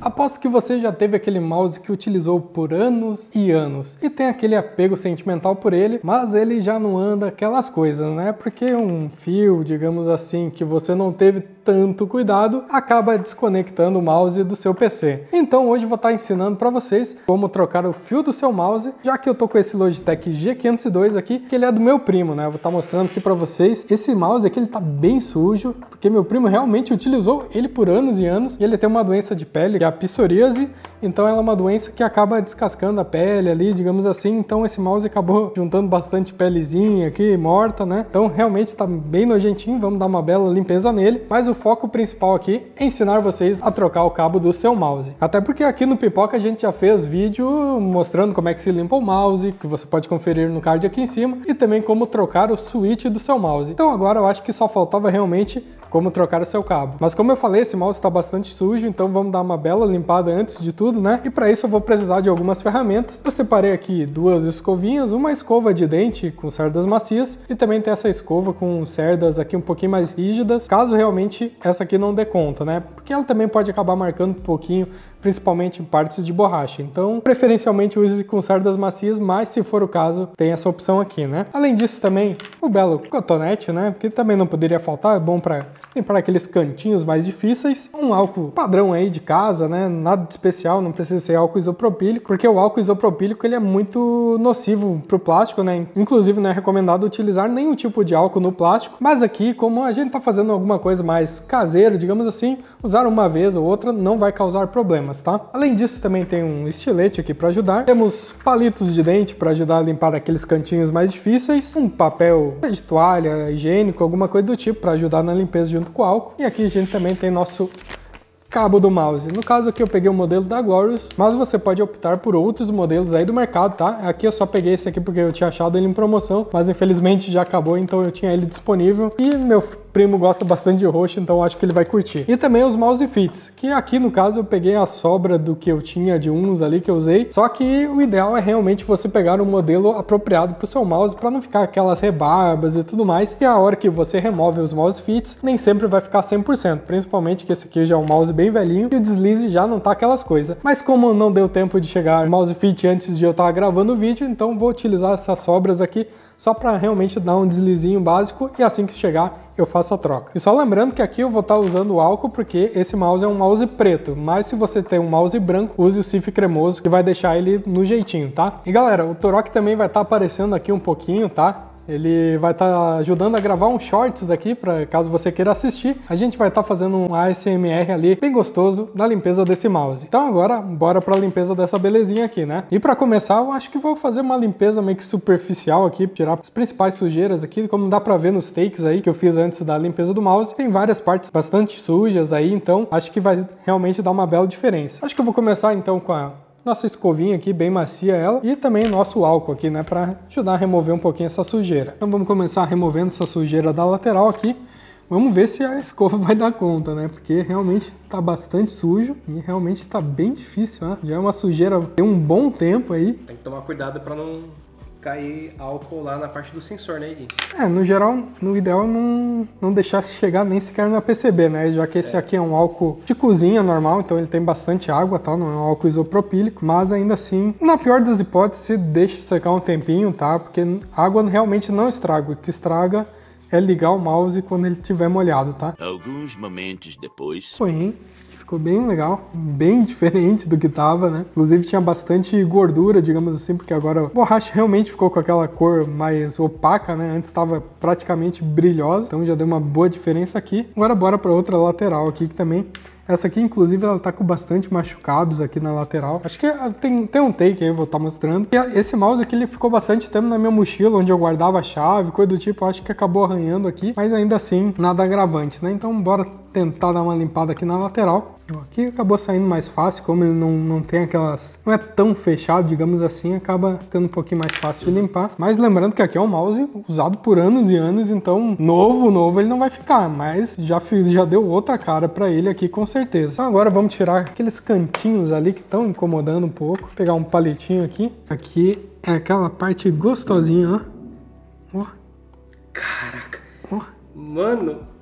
Aposto que você já teve aquele mouse que utilizou por anos e anos e tem aquele apego sentimental por ele, mas ele já não anda aquelas coisas, né? Porque um fio, digamos assim, que você não teve tanto cuidado, acaba desconectando o mouse do seu PC. Então hoje eu vou estar ensinando para vocês como trocar o fio do seu mouse, já que eu tô com esse Logitech G502 aqui, que ele é do meu primo, né? Eu vou estar mostrando aqui para vocês. Esse mouse aqui, ele tá bem sujo, porque meu primo realmente utilizou ele por anos e anos, e ele tem uma doença de pele, que é a psoríase, então ela é uma doença que acaba descascando a pele ali, digamos assim, então esse mouse acabou juntando bastante pelezinha aqui, morta, né? Então realmente tá bem nojentinho, vamos dar uma bela limpeza nele, mas o foco principal aqui é ensinar vocês a trocar o cabo do seu mouse. Até porque aqui no Pipoca a gente já fez vídeo mostrando como é que se limpa o mouse, que você pode conferir no card aqui em cima, e também como trocar o switch do seu mouse. Então agora eu acho que só faltava realmente como trocar o seu cabo. Mas como eu falei, esse mouse está bastante sujo, então vamos dar uma bela limpada antes de tudo, né? E para isso eu vou precisar de algumas ferramentas. Eu separei aqui duas escovinhas, uma escova de dente com cerdas macias e também tem essa escova com cerdas aqui um pouquinho mais rígidas, caso realmente essa aqui não dê conta, né? Porque ela também pode acabar marcando um pouquinho, principalmente em partes de borracha. Então, preferencialmente use com cerdas macias, mas se for o caso, tem essa opção aqui, né? Além disso também, o belo cotonete, né? Que também não poderia faltar, é bom para limpar aqueles cantinhos mais difíceis. Um álcool padrão aí de casa, né? Nada de especial, não precisa ser álcool isopropílico, porque o álcool isopropílico ele é muito nocivo para o plástico, né? Inclusive não é recomendado utilizar nenhum tipo de álcool no plástico, mas aqui, como a gente tá fazendo alguma coisa mais caseira, digamos assim, usar uma vez ou outra não vai causar problemas, tá? Além disso, também tem um estilete aqui para ajudar. Temos palitos de dente para ajudar a limpar aqueles cantinhos mais difíceis. Um papel de toalha higiênico, alguma coisa do tipo, para ajudar na limpeza junto com o álcool. E aqui a gente também tem nosso cabo do mouse. No caso aqui eu peguei o modelo da Glorious, mas você pode optar por outros modelos aí do mercado, tá? Aqui eu só peguei esse aqui porque eu tinha achado ele em promoção, mas infelizmente já acabou, então eu tinha ele disponível. E meu primo gosta bastante de roxo, então acho que ele vai curtir. E também os mouse fits, que aqui no caso eu peguei a sobra do que eu tinha de uns ali que eu usei, só que o ideal é realmente você pegar um modelo apropriado para o seu mouse, para não ficar aquelas rebarbas e tudo mais, que a hora que você remove os mouse fits, nem sempre vai ficar 100%, principalmente que esse aqui já é um mouse bem velhinho e o deslize já não tá aquelas coisas. Mas como não deu tempo de chegar o mouse fit antes de eu estar gravando o vídeo, então vou utilizar essas sobras aqui só para realmente dar um deslizinho básico e assim que chegar eu faço a troca. E só lembrando que aqui eu vou estar usando o álcool porque esse mouse é um mouse preto, mas se você tem um mouse branco, use o Cif cremoso que vai deixar ele no jeitinho, tá? E galera, o Turok também vai estar aparecendo aqui um pouquinho, tá? Ele vai estar ajudando a gravar uns shorts aqui, para caso você queira assistir. A gente vai estar fazendo um ASMR ali, bem gostoso, da limpeza desse mouse. Então agora, bora para a limpeza dessa belezinha aqui, né? E para começar, eu acho que vou fazer uma limpeza meio que superficial aqui, tirar as principais sujeiras aqui, como dá para ver nos takes aí que eu fiz antes da limpeza do mouse. Tem várias partes bastante sujas aí, então acho que vai realmente dar uma bela diferença. Acho que eu vou começar então com a nossa escovinha aqui, bem macia ela, e também nosso álcool aqui, né, para ajudar a remover um pouquinho essa sujeira. Então vamos começar removendo essa sujeira da lateral aqui. Vamos ver se a escova vai dar conta, né, porque realmente tá bastante sujo e realmente tá bem difícil, né? Já é uma sujeira tem um bom tempo aí. Tem que tomar cuidado para não cair álcool lá na parte do sensor, né, Gui? No geral, no ideal não deixar chegar nem sequer na PCB, né? Já que esse aqui é um álcool de cozinha normal, então ele tem bastante água, tá? Não é um álcool isopropílico, mas ainda assim, na pior das hipóteses, deixa secar um tempinho, tá? Porque água realmente não estraga, o que estraga é ligar o mouse quando ele estiver molhado, tá? Alguns momentos depois. Foi, hein? Ficou bem legal, bem diferente do que tava, né? Inclusive tinha bastante gordura, digamos assim, porque agora a borracha realmente ficou com aquela cor mais opaca, né? Antes estava praticamente brilhosa, então já deu uma boa diferença aqui. Agora bora para outra lateral aqui que também... Essa aqui, inclusive, ela tá com bastante machucados aqui na lateral. Acho que tem um take aí, eu vou estar mostrando. E esse mouse aqui, ele ficou bastante tempo na minha mochila, onde eu guardava a chave, coisa do tipo. Acho que acabou arranhando aqui, mas ainda assim, nada agravante, né? Então, bora tentar dar uma limpada aqui na lateral. Aqui acabou saindo mais fácil, como ele não tem aquelas... Não é tão fechado, digamos assim, acaba ficando um pouquinho mais fácil de limpar. Mas lembrando que aqui é um mouse usado por anos e anos, então novo ele não vai ficar, mas já deu outra cara pra ele aqui com certeza. Então agora vamos tirar aqueles cantinhos ali que estão incomodando um pouco. Vou pegar um palitinho aqui. Aqui é aquela parte gostosinha, ó. Ó. Caraca. Ó. Mano,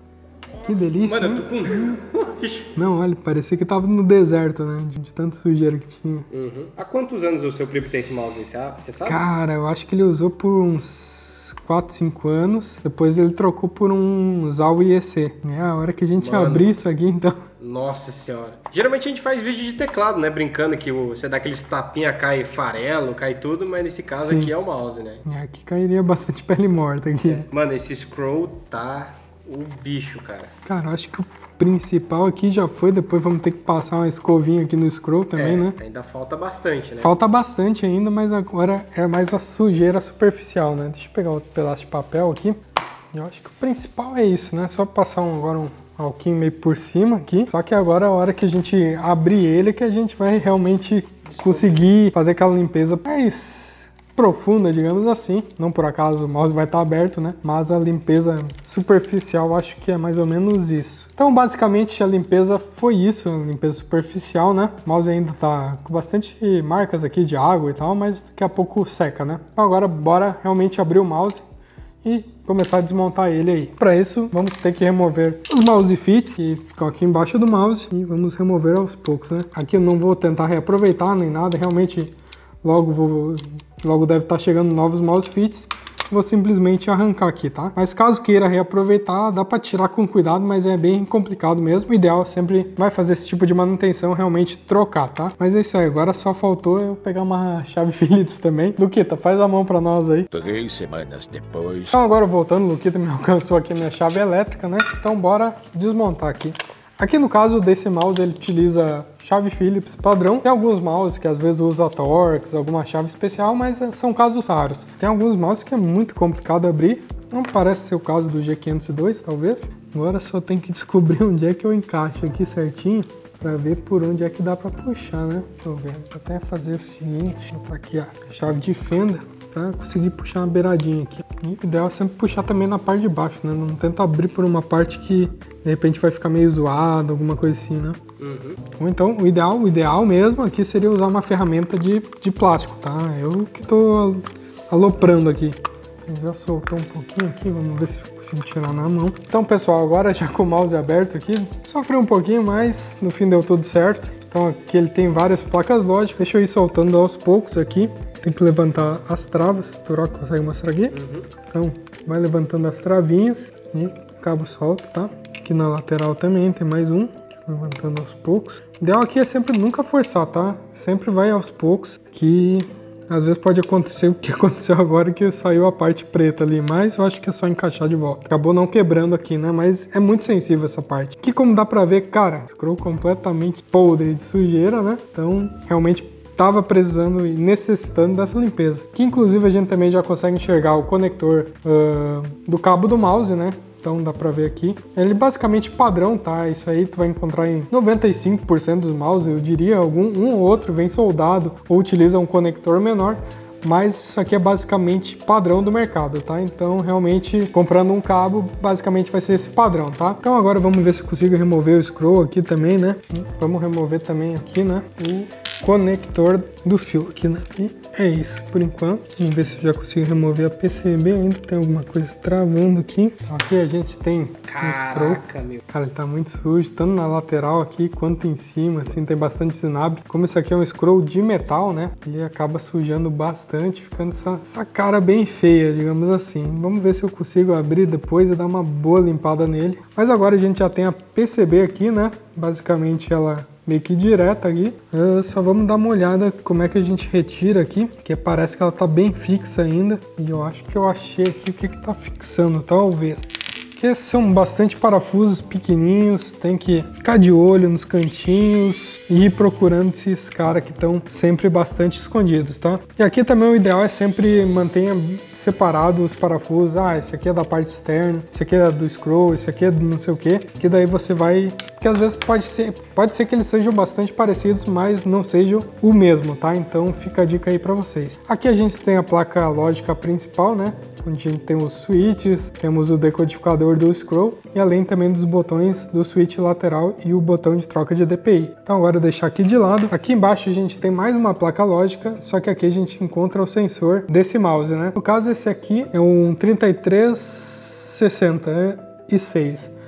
Que delícia, Mano, né? eu tô com... Não, olha, parecia que tava no deserto, né? De tanta sujeira que tinha. Uhum. Há quantos anos o seu primo tem esse mouse aí? Você sabe? Cara, eu acho que ele usou por uns 4, 5 anos. Depois ele trocou por um Zao IEC. É a hora que a gente abrir isso aqui, então. Nossa senhora. Geralmente a gente faz vídeo de teclado, né? Brincando que você dá aqueles tapinha, cai farelo, cai tudo, mas nesse caso Sim. aqui é o mouse, né? Aqui cairia bastante pele morta aqui. Mano, esse scroll tá o bicho, cara. Cara, eu acho que o principal aqui já foi. Depois vamos ter que passar uma escovinha aqui no scroll também, né? Ainda falta bastante, né? Falta bastante ainda, mas agora é mais a sujeira superficial, né? Deixa eu pegar outro pedaço de papel aqui. Eu acho que o principal é isso, né? Só passar agora um alquinho meio por cima aqui. Só que agora é a hora que a gente abrir ele que a gente vai realmente conseguir fazer aquela limpeza mais profunda, digamos assim. Não por acaso o mouse vai estar aberto, né? Mas a limpeza superficial acho que é mais ou menos isso. Então basicamente a limpeza foi isso, a limpeza superficial, né? O mouse ainda tá com bastante marcas aqui de água e tal, mas daqui a pouco seca, né? Então agora bora realmente abrir o mouse e começar a desmontar ele aí. Para isso, vamos ter que remover os mouse fits que ficam aqui embaixo do mouse e vamos remover aos poucos, né? Aqui eu não vou tentar reaproveitar nem nada, realmente logo deve estar chegando novos mouse fits. Vou simplesmente arrancar aqui, tá? Mas caso queira reaproveitar, dá para tirar com cuidado, mas é bem complicado mesmo. O ideal sempre vai fazer esse tipo de manutenção, realmente trocar, tá? Mas é isso aí, agora só faltou eu pegar uma chave Phillips também. Luquita, faz a mão para nós aí. 3 semanas depois. Então agora voltando, o Luquita me alcançou aqui a minha chave elétrica, né? Então bora desmontar aqui. Aqui no caso desse mouse ele utiliza chave Phillips padrão. Tem alguns mouses que às vezes usa Torx, alguma chave especial, mas são casos raros. Tem alguns mouses que é muito complicado abrir. Não parece ser o caso do G502, talvez. Agora só tem que descobrir onde é que eu encaixo aqui certinho para ver por onde é que dá para puxar, né? Deixa eu ver. Vou até fazer o seguinte, botar aqui a chave de fenda para conseguir puxar uma beiradinha aqui. E o ideal é sempre puxar também na parte de baixo, né? Não tenta abrir por uma parte que de repente vai ficar meio zoado, alguma coisa assim, né? Uhum. Ou então, o ideal mesmo aqui seria usar uma ferramenta de plástico, tá? Eu que tô aloprando aqui. Já soltou um pouquinho aqui, vamos ver se eu consigo tirar na mão. Então, pessoal, agora já com o mouse aberto aqui, sofri um pouquinho, mas no fim deu tudo certo. Então aqui ele tem várias placas lógicas, deixa eu ir soltando aos poucos aqui. Tem que levantar as travas, o Turok consegue mostrar aqui? Uhum. Então, vai levantando as travinhas e o cabo solta, tá? Aqui na lateral também tem mais um, levantando aos poucos. O ideal aqui é sempre nunca forçar, tá? Sempre vai aos poucos, que às vezes pode acontecer o que aconteceu agora, que saiu a parte preta ali, mas eu acho que é só encaixar de volta. Acabou não quebrando aqui, né? Mas é muito sensível essa parte. Aqui, como dá pra ver, cara, scroll completamente podre de sujeira, né? Então, realmente estava precisando e necessitando dessa limpeza. Que inclusive a gente também já consegue enxergar o conector do cabo do mouse, né? Então dá pra ver aqui. Ele basicamente padrão, tá? Isso aí tu vai encontrar em 95% dos mouses, eu diria, um ou outro vem soldado ou utiliza um conector menor, mas isso aqui é basicamente padrão do mercado, tá? Então realmente comprando um cabo, basicamente vai ser esse padrão, tá? Então agora vamos ver se eu consigo remover o scroll aqui também, né? Vamos remover também aqui, né? O conector do fio aqui, né? E é isso por enquanto. Vamos ver se eu já consigo remover a PCB. Ainda tem alguma coisa travando aqui. Aqui a gente tem um scroll. Meu. Cara, ele tá muito sujo, tanto na lateral aqui quanto em cima, assim, tem bastante zinabre. Como isso aqui é um scroll de metal, né? Ele acaba sujando bastante, ficando essa cara bem feia, digamos assim. Vamos ver se eu consigo abrir depois e dar uma boa limpada nele. Mas agora a gente já tem a PCB aqui, né? Basicamente ela meio que direta aqui. Só vamos dar uma olhada como é que a gente retira aqui, que parece que ela tá bem fixa ainda. E eu acho que eu achei aqui o que tá fixando, talvez. Porque são bastante parafusos pequenininhos, tem que ficar de olho nos cantinhos e ir procurando esses caras que estão sempre bastante escondidos, tá? E aqui também o ideal é sempre mantenha separado os parafusos. Ah, esse aqui é da parte externa, esse aqui é do scroll, esse aqui é do não sei o que daí você vai... Porque às vezes pode ser que eles sejam bastante parecidos, mas não sejam o mesmo, tá? Então fica a dica aí pra vocês. Aqui a gente tem a placa lógica principal, né? Onde a gente tem os switches, temos o decodificador do scroll e além também dos botões do switch lateral e o botão de troca de DPI. Então agora eu deixar aqui de lado. Aqui embaixo a gente tem mais uma placa lógica, só que aqui a gente encontra o sensor desse mouse, né? No caso esse aqui é um 3366.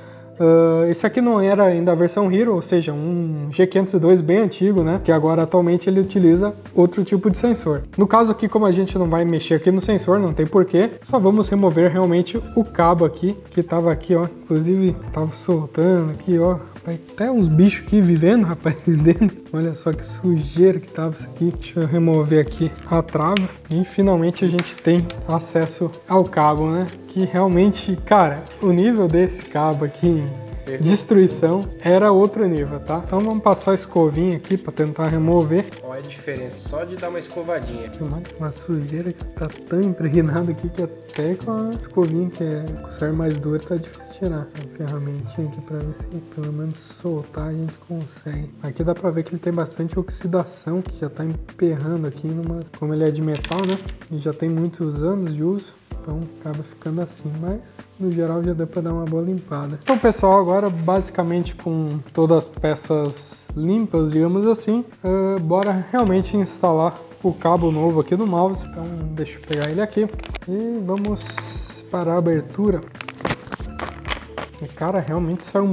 Esse aqui não era ainda a versão Hero, ou seja, um G502 bem antigo, né? Que agora atualmente ele utiliza outro tipo de sensor. No caso aqui, como a gente não vai mexer aqui no sensor, não tem porquê, só vamos remover realmente o cabo aqui, que estava aqui, ó. Inclusive, estava soltando aqui, ó. Vai até uns bichos aqui vivendo, rapaz, dentro. Olha só que sujeira que tava isso aqui. Deixa eu remover aqui a trava. E finalmente a gente tem acesso ao cabo, né? Que realmente, cara, o nível desse cabo aqui, destruição, era outro nível, tá? Então vamos passar a escovinha aqui pra tentar remover. Olha a diferença, só de dar uma escovadinha. Uma sujeira que tá tão impregnada aqui que até com a escovinha que é com o ser mais duro tá difícil tirar. A ferramentinha aqui pra ver se pelo menos soltar a gente consegue. Aqui dá pra ver que ele tem bastante oxidação, que já tá emperrando aqui, como ele é de metal, né? E já tem muitos anos de uso. Então acaba ficando assim, mas no geral já deu para dar uma boa limpada. Então pessoal, agora basicamente com todas as peças limpas, digamos assim, bora realmente instalar o cabo novo aqui do mouse. Então deixa eu pegar ele aqui e vamos para a abertura. E cara, realmente saiu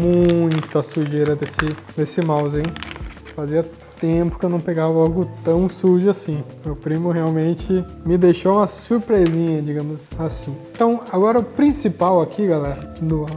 muita sujeira desse mouse, hein? Fazia tempo que eu não pegava algo tão sujo assim. Meu primo realmente me deixou uma surpresinha, digamos assim. Então, agora o principal aqui, galera,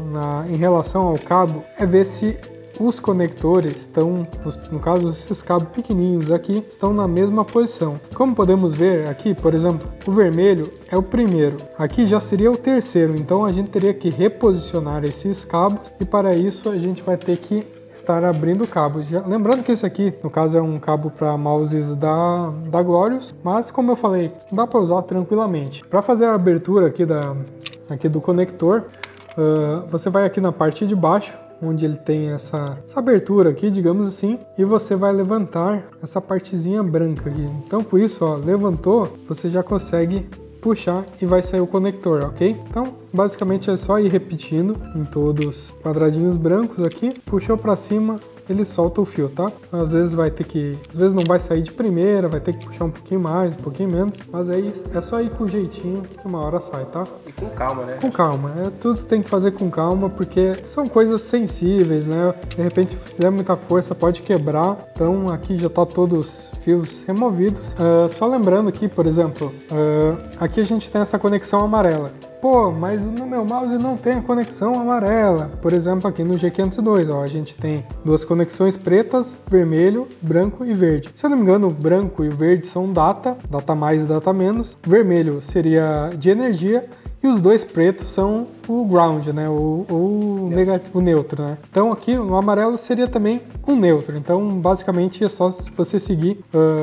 em relação ao cabo, é ver se os conectores estão, no caso esses cabos pequenininhos aqui, estão na mesma posição. Como podemos ver aqui, por exemplo, o vermelho é o primeiro, aqui já seria o terceiro, então a gente teria que reposicionar esses cabos e para isso a gente vai ter que estar abrindo cabos. Lembrando que esse aqui, no caso, é um cabo para mouses da Glorious, mas como eu falei, dá para usar tranquilamente. Para fazer a abertura aqui do conector, você vai aqui na parte de baixo, onde ele tem essa abertura aqui, digamos assim, e você vai levantar essa partezinha branca aqui. Então, com isso, ó, levantou, você já consegue puxar e vai sair o conector, ok? Então, basicamente é só ir repetindo em todos os quadradinhos brancos aqui, puxou para cima, ele solta o fio, tá? Às vezes não vai sair de primeira, vai ter que puxar um pouquinho mais, um pouquinho menos, mas aí é só ir com jeitinho que uma hora sai, tá? E com calma, né? Com calma, tudo tem que fazer com calma, porque são coisas sensíveis, né? De repente, se fizer muita força, pode quebrar, então aqui já tá todos os fios removidos. Só lembrando aqui, por exemplo, aqui a gente tem essa conexão amarela. Pô, mas no meu mouse não tem a conexão amarela. Por exemplo, aqui no G502, ó, a gente tem duas conexões pretas, vermelho, branco e verde. Se eu não me engano, o branco e o verde são data mais e data menos. O vermelho seria de energia e os dois pretos são o ground, né? O neutro, né? Então aqui o amarelo seria também um neutro. Então basicamente é só você seguir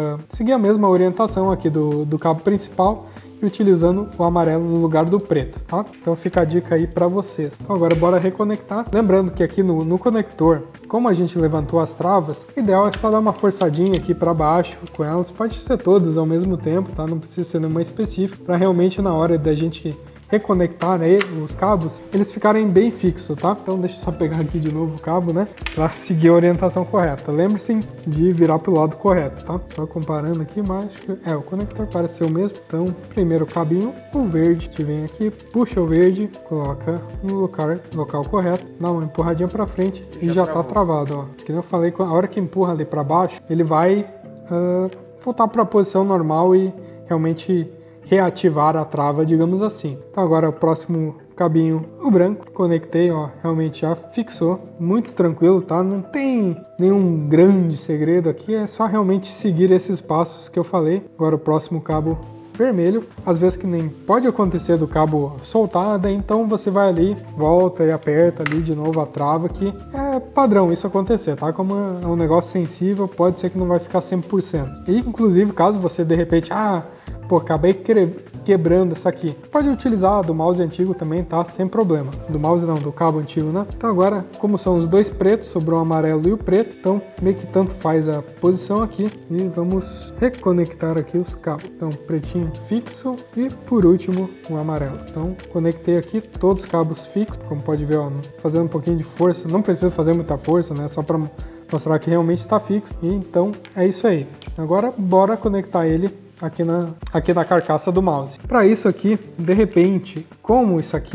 a mesma orientação aqui do cabo principal, e utilizando o amarelo no lugar do preto, tá? Então fica a dica aí para vocês. Então agora bora reconectar. Lembrando que aqui no conector, como a gente levantou as travas, o ideal é só dar uma forçadinha aqui para baixo com elas. Pode ser todas ao mesmo tempo, tá? Não precisa ser nenhuma específica, para realmente na hora da gente reconectar, né, os cabos, eles ficarem bem fixos, tá? Então deixa eu só pegar aqui de novo o cabo, né, para seguir a orientação correta. Lembre-se de virar para o lado correto, tá? Só comparando aqui, mas o conector parece ser o mesmo. Então, primeiro o cabinho, o verde, que vem aqui, puxa o verde, coloca no local correto, dá uma empurradinha para frente e já tá travado, ó. Que eu falei, a hora que empurra ali para baixo, ele vai voltar para a posição normal e realmente reativar a trava, digamos assim. Então agora o próximo cabinho, o branco, conectei, ó, realmente já fixou, muito tranquilo, tá? Não tem nenhum grande segredo aqui, é só realmente seguir esses passos que eu falei. Agora o próximo cabo vermelho, às vezes que nem pode acontecer do cabo soltar, daí então você vai ali, volta e aperta ali de novo a trava, que é padrão isso acontecer, tá? Como é um negócio sensível, pode ser que não vai ficar 100%. E inclusive caso você de repente, acabei quebrando essa aqui. Pode utilizar do mouse antigo também, tá? Sem problema. Do mouse não, do cabo antigo, né? Então agora, como são os dois pretos, sobrou o amarelo e o preto, então meio que tanto faz a posição aqui. E vamos reconectar aqui os cabos. Então, pretinho fixo e por último o amarelo. Então, conectei aqui todos os cabos fixos, como pode ver, ó, fazendo um pouquinho de força. Não precisa fazer muita força, né? Só para mostrar que realmente está fixo. E então, é isso aí. Agora, bora conectar ele aqui na carcaça do mouse. Para isso aqui, de repente, como isso aqui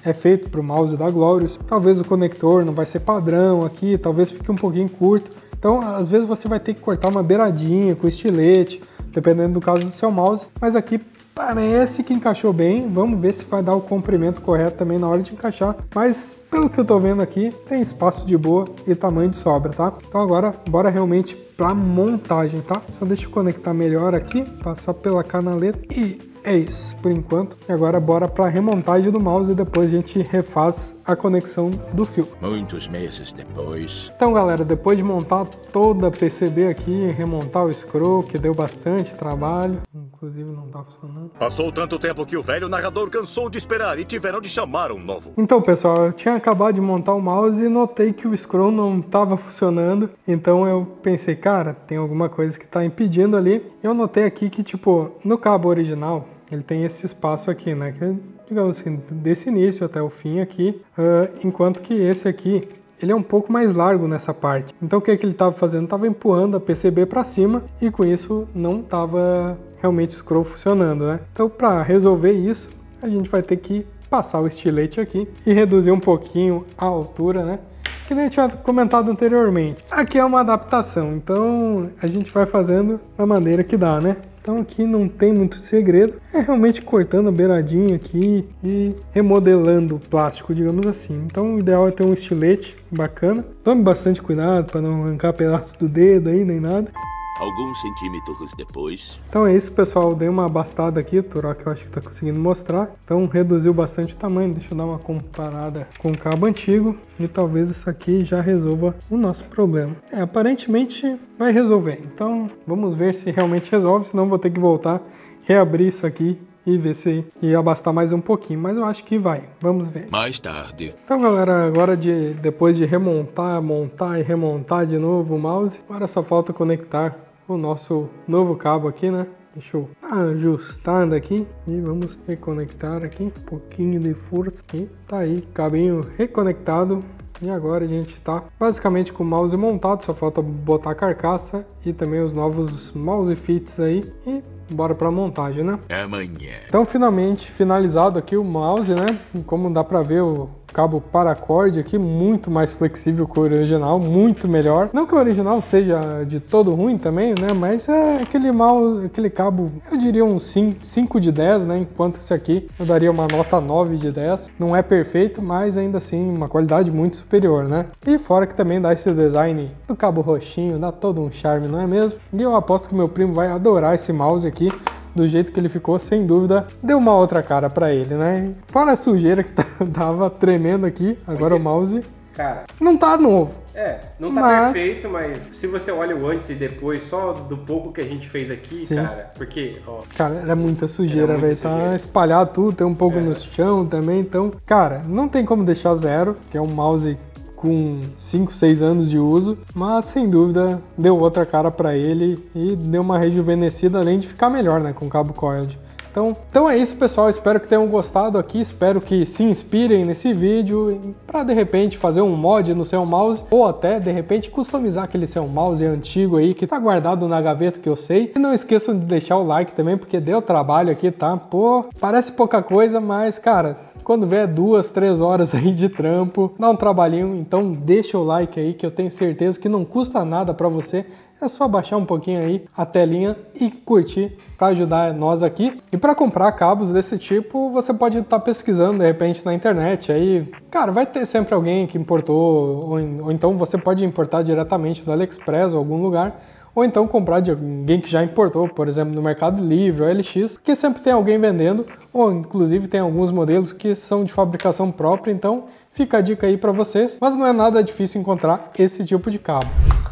é feito para o mouse da Glorious. Talvez o conector não vai ser padrão aqui, talvez fique um pouquinho curto. Então, às vezes você vai ter que cortar uma beiradinha com estilete, dependendo do caso do seu mouse. Mas aqui parece que encaixou bem. Vamos ver se vai dar o comprimento correto também na hora de encaixar. Mas, pelo que eu tô vendo aqui, tem espaço de boa e tamanho de sobra, tá? Então agora, bora realmente pra montagem, tá? Só deixa eu conectar melhor aqui, passar pela canaleta e... é isso, por enquanto. E agora bora para a remontagem do mouse e depois a gente refaz a conexão do fio. Muitos meses depois. Então, galera, depois de montar toda a PCB aqui, remontar o scroll, que deu bastante trabalho, inclusive não tá funcionando. Passou tanto tempo que o velho narrador cansou de esperar e tiveram de chamar um novo. Então, pessoal, eu tinha acabado de montar o mouse e notei que o scroll não estava funcionando. Então eu pensei, cara, tem alguma coisa que está impedindo ali. Eu notei aqui que, tipo, no cabo original, ele tem esse espaço aqui, né? Que é, digamos assim, desse início até o fim aqui. Enquanto que esse aqui, ele é um pouco mais largo nessa parte. Então o que ele estava fazendo? Estava empurrando a PCB para cima e com isso não estava realmente o scroll funcionando, né? Então para resolver isso, a gente vai ter que passar o estilete aqui e reduzir um pouquinho a altura, né? Que nem eu tinha comentado anteriormente. Aqui é uma adaptação, então a gente vai fazendo da maneira que dá, né? Então aqui não tem muito segredo, é realmente cortando a beiradinha aqui e remodelando o plástico, digamos assim. Então o ideal é ter um estilete bacana. Tome bastante cuidado para não arrancar pedaço do dedo aí, nem nada. Alguns centímetros depois. Então é isso, pessoal. Dei uma abastada aqui, o Turok eu acho que está conseguindo mostrar. Então reduziu bastante o tamanho. Deixa eu dar uma comparada com o cabo antigo e talvez isso aqui já resolva o nosso problema. Aparentemente vai resolver. Então vamos ver se realmente resolve, senão vou ter que voltar, reabrir isso aqui e ver se ia abastar mais um pouquinho, mas eu acho que vai. Vamos ver. Mais tarde. Então, galera, agora depois de remontar, montar e remontar de novo o mouse, agora só falta conectar o nosso novo cabo aqui, né? Deixa eu ajustar daqui e vamos reconectar aqui, um pouquinho de força e tá aí, cabinho reconectado. E agora a gente tá basicamente com o mouse montado, só falta botar a carcaça e também os novos mouse fits aí e bora pra montagem, né? Amanhã. Então finalmente finalizado aqui o mouse, né? Como dá pra ver, o cabo paracorde aqui, muito mais flexível que o original, muito melhor. Não que o original seja de todo ruim também, né? Mas é aquele cabo, eu diria um 5 de 10, né? Enquanto esse aqui eu daria uma nota 9 de 10. Não é perfeito, mas ainda assim uma qualidade muito superior, né? E fora que também dá esse design do cabo roxinho, dá todo um charme, não é mesmo? E eu aposto que meu primo vai adorar esse mouse aqui. Do jeito que ele ficou, sem dúvida, deu uma outra cara pra ele, né? Fora a sujeira que tava tremendo aqui, agora o mouse, cara, não tá novo. Não tá perfeito, mas se você olha o antes e depois, só do pouco que a gente fez aqui, sim, cara, porque, ó... Cara, era muita sujeira, velho, tá espalhado tudo, tem um pouco no chão também, então, cara, não tem como deixar zero, que é um mouse com 5, 6 anos de uso, mas sem dúvida deu outra cara para ele e deu uma rejuvenescida, além de ficar melhor, né, com cabo coiled. Então é isso, pessoal, espero que tenham gostado aqui, espero que se inspirem nesse vídeo para de repente fazer um mod no seu mouse ou até de repente customizar aquele seu mouse antigo aí que tá guardado na gaveta, que eu sei. E não esqueçam de deixar o like também, porque deu trabalho aqui, tá? Pô, parece pouca coisa, mas cara, quando vier 2, 3 horas aí de trampo, dá um trabalhinho, então deixa o like aí que eu tenho certeza que não custa nada para você. É só baixar um pouquinho aí a telinha e curtir para ajudar nós aqui. E para comprar cabos desse tipo, você pode estar pesquisando de repente na internet. Aí, cara, vai ter sempre alguém que importou, ou então você pode importar diretamente do AliExpress ou algum lugar. Ou então comprar de alguém que já importou, por exemplo, no Mercado Livre ou LX, porque sempre tem alguém vendendo, ou inclusive tem alguns modelos que são de fabricação própria, então fica a dica aí para vocês. Mas não é nada difícil encontrar esse tipo de cabo.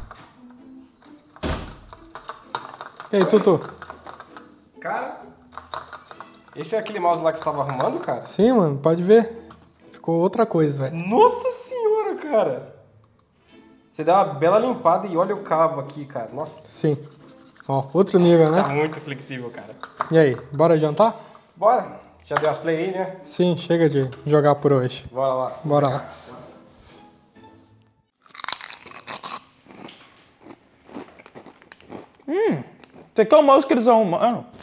E aí, Tutu? Cara, esse é aquele mouse lá que você tava arrumando, cara? Sim, mano, pode ver. Ficou outra coisa, velho. Nossa senhora, cara! Você dá uma bela limpada e olha o cabo aqui, cara. Nossa. Sim. Ó, outro nível, né? Tá muito flexível, cara. E aí, bora jantar? Bora. Já deu as play aí, né? Sim, chega de jogar por hoje. Bora lá. Bora lá. Esse aqui é o mouse que eles arrumaram.